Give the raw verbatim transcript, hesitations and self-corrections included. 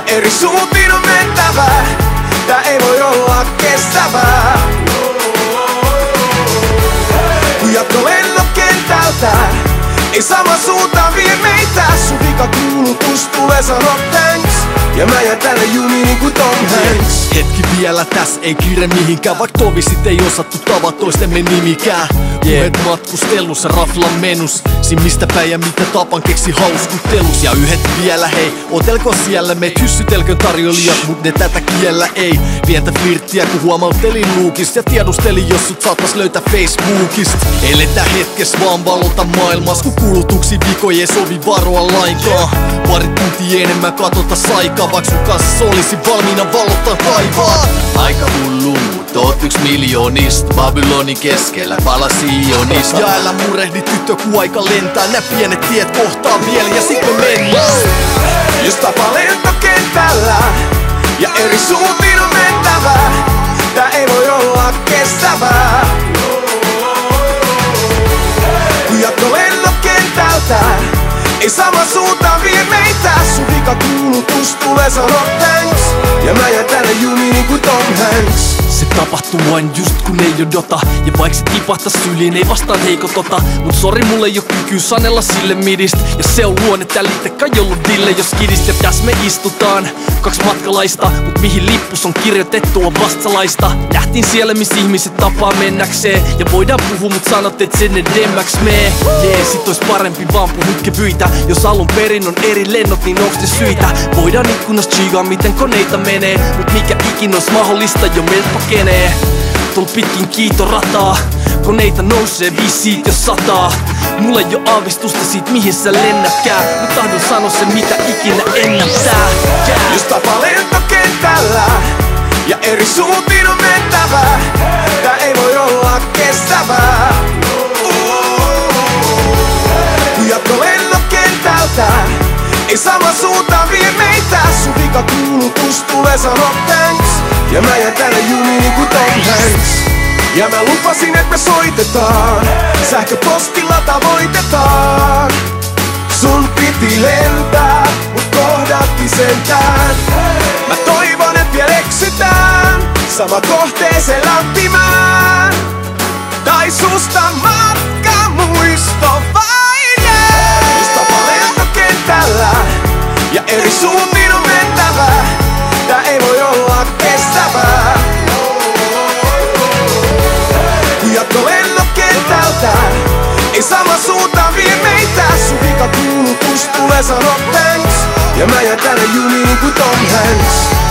eri suuntiin on mentävä. Tää ei voi olla kestävää. Kun jatko lennokentältä ei sama suuntaan vie meitä. Sun vikakulutus tulee sano thanks. Ja mä jään tänne jumiin niin kuin Tom Hanks. Hetki vielä täs, ei kiire mihinkään. Vaik tovisit ei osattu tavat toistemme nimikään. Puheet matkustelussa, raflan menus. Siin mistä päin ja mitä tapan keksi hauskuttelus. Ja yhdet vielä hei, otelko siellä meet. Hyssytelkön tarjoilijat, mut ne tätä kiellä ei. Pientä flirttiä kun huomauttelin luukista. Ja tiedustelin jos sut saatais löytää Facebookista. Eletä hetkes vaan valota maailmas. Kun kulutuksi vikoja ei sovi varoa lainkaan. Pari tuntia enemmän katota saikaa. Vaik sun kanssa olisi valmiina valottaa taivaan. Aika hullu, mut oot yks miljoonist. Babylonin keskellä pala Sionista. Ja älä murehdi tyttö ku aika lentää. Nää pienet tiet kohtaa vielä ja sit me mennään. Jos tapa lentokentällä ja eri suuntiin on mentävä. Tää ei voi olla kestävää. Kun jatko lennokentältä ei sama suuntaan vie meitä. Sun vikakulutus tulee sano thanks. Ja mä jään tänne jumiin niin kuin Tom Hanks. Se tapahtuu vain just kun ei odota. Ja vaik se tipahtas syliin ei vastaan heiko tota. Mut sori mulle ei oo kyky sanella sille midist. Ja se on luonne tää liittekään jollu dille jos kidist. Ja täs me istutaan, kaks matkalaista. Mut mihin lippus on kirjoitettu on vastalaista. Nähtiin siellä miss ihmiset tapaa mennäkseen. Ja voidaan puhua mut sanot et sen edemmäks mee. Jee sit ois parempi vaan puhut kevyitä. Jos alun perin on eri lennot niin onks ne syitä. Voidaan ikkunasta chigaa miten koneita menee. Mut mikä ikin ois mahdollista jo meiltä pakenee. Tuol pitkin kiitorataa koneita nousee visiit jos sataa. Mulla ei oo aavistusta siitä mihin sä lennätkään. Mut tahdon sano se mitä ikinä ennättää. Yeah. Jos tapa lentokentällä ja eri suuntiin on mentävä. Tää ei voi olla kestävää. Kun jatko lennokentältä ei sama suuntaan vie meitä. Sun vikakulutus tulee sano thanks. Ja mä jään tänne jumiin niin kuin Tom Hanks. Ja mä lupasin et me soitetaan. Sähköpostilla tavoitetaan. Sun piti lentää, mut kohdattiin sentään. Mä toivon et vielä eksytään sama kohteeseen lämpimään. Tai susta matka muisto vain jää. Jos tapa lentokentällä ja eri suuntiin on mentävä. Tää ei voi olla kestävää. Kun jatko lennokentältä ei sama suuntaan vie meitä. Sun vikakulutus tulee sano thanks. Ja mä jään tänne jumiin niin kuin Tom Hanks.